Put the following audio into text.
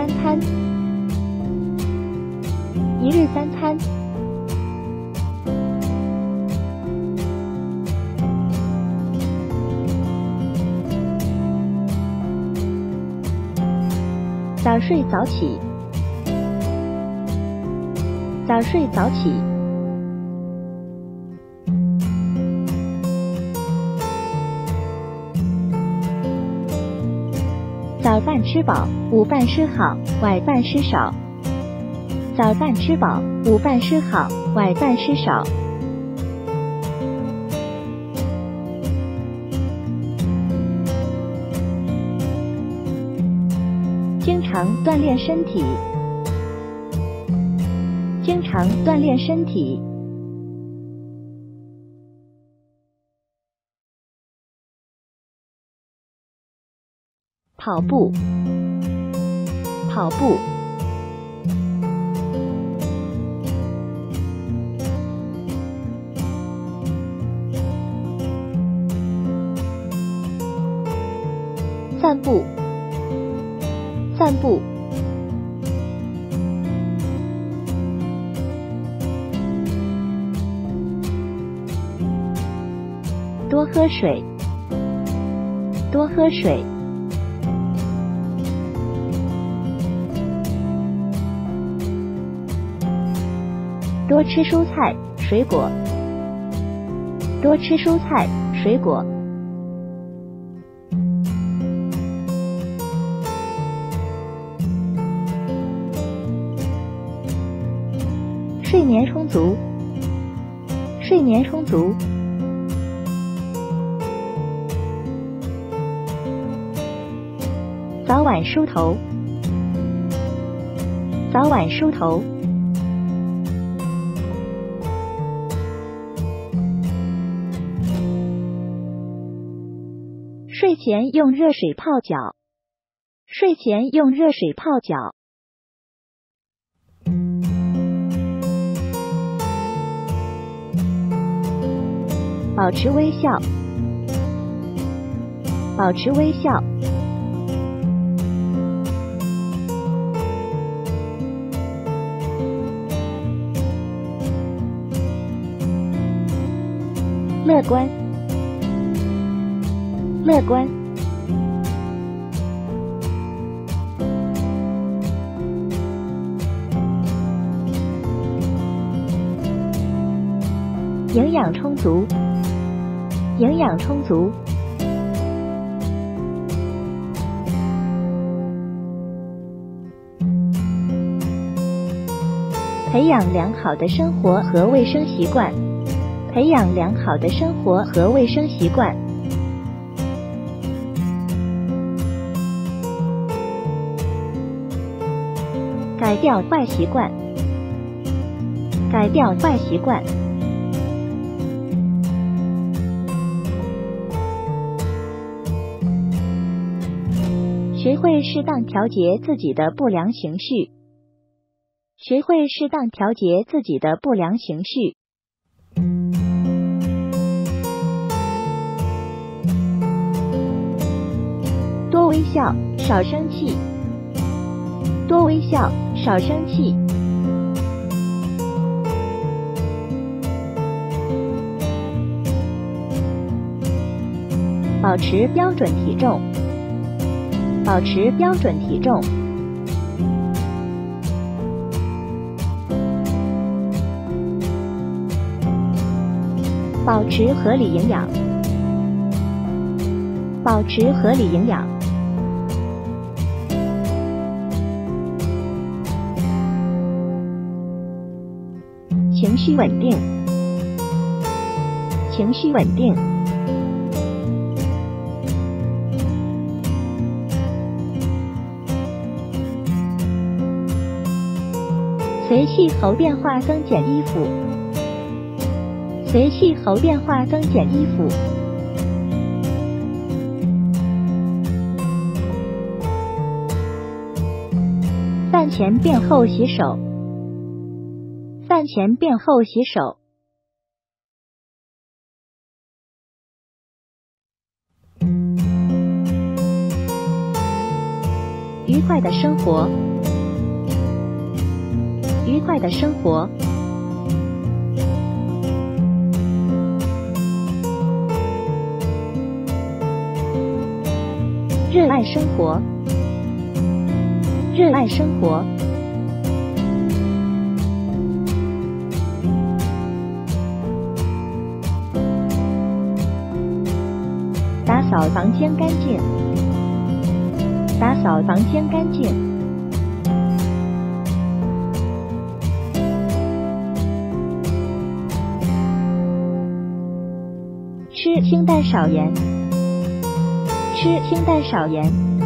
三餐，一日三餐，早睡早起，早睡早起，早饭吃饱，午饭吃好，晚饭吃少。早饭吃饱，午饭吃好，晚饭吃少。经常锻炼身体，经常锻炼身体。跑步，跑步。散步，散步。多喝水，多喝水。多吃蔬菜水果，多吃蔬菜水果。睡眠充足，睡眠充足。早晚梳头，早晚梳头。睡前用热水泡脚，睡前用热水泡脚。保持微笑，保持微笑。乐观，乐观。营养充足，营养充足。培养良好的生活和卫生习惯，培养良好的生活和卫生习惯。改掉坏习惯，改掉坏习惯。学会适当调节自己的不良情绪，学会适当调节自己的不良情绪。多微笑，少生气，多微笑，少生气。保持标准体重，保持标准体重。保持合理营养，保持合理营养。情绪稳定，情绪稳定。随气候变化增减衣服，随气候变化增减衣服。饭前便后洗手，饭前便后洗手。愉快的生活。 快的生活。热爱生活，热爱生活。打扫房间干净，打扫房间干净。吃清淡少盐，吃清淡少盐。